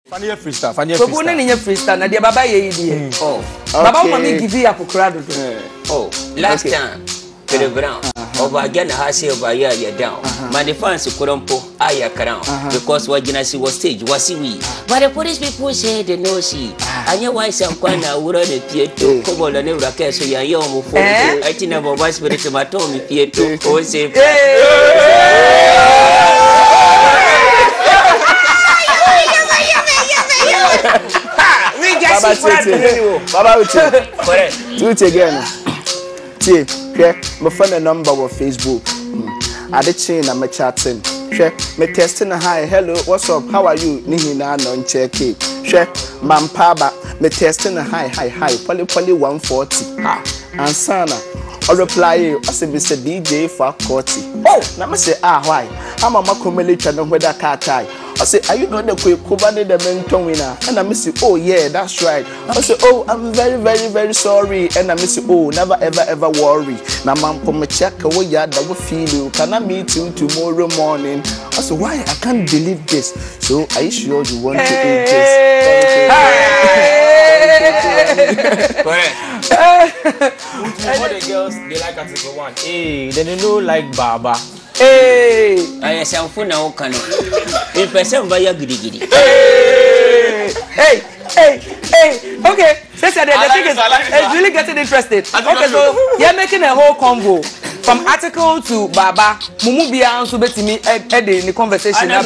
Fanya freestyle, fanya freestyle. So ni freestyle na dia baba ye die. Oh. Baba mo me give you apokrado. Oh, last time Pere Brown over again has over here down. My defense kurompo aya crown because Wajinasi was stage was we. But the police people say they know she. Anya why some kwana uro de pieto kobo na never keso ya yo mo fo. I think about was spirit tomato mi pieto o say. Baba, correct. Do it again. See, my phone number on Facebook. I did chain, I'm chatting. Me testing hi, hello, what's up? How are you? Nihina non check it. Mampaba, me testing hi, poly 140. And sana, I reply, I say Mr. DJ faculty. Oh, now I say why? I'm a makumeli channel with a cat tie. I say, are you not the quick Kubani the mentor winner? And I miss you, oh yeah, that's right. I say, oh, I'm very sorry. And I miss you, oh, never ever worry. Now man come check away that will feel you. Can I meet you tomorrow morning? I say, why? I can't believe this. So are you sure you want to eat this? Correct. All the girls, they like Article 1. Hey, they don't like Baba. Hey, I am for now. Can if person buy a giddy. Hey. Okay, that's the thing is, it's really getting interested. Okay, so you're making a whole convo from Article to Baba. Mumu be answer to me in the conversation. That's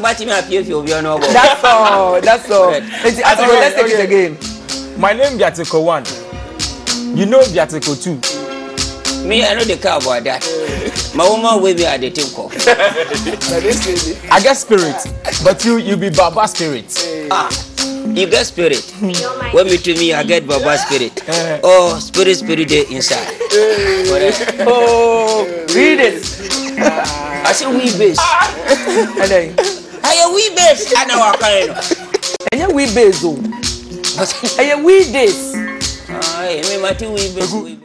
all. Let's take it again. My name is Article 1. You know the Article 2. Me, I know the car about that. My woman will be at the temple. I get spirit, but you be Baba spirit. You get spirit. When me to me, I get Baba spirit. Oh, spirit there inside. Oh, read it. I say we base. I we base. I know what kind of. And we base. I we this. I me mati we base.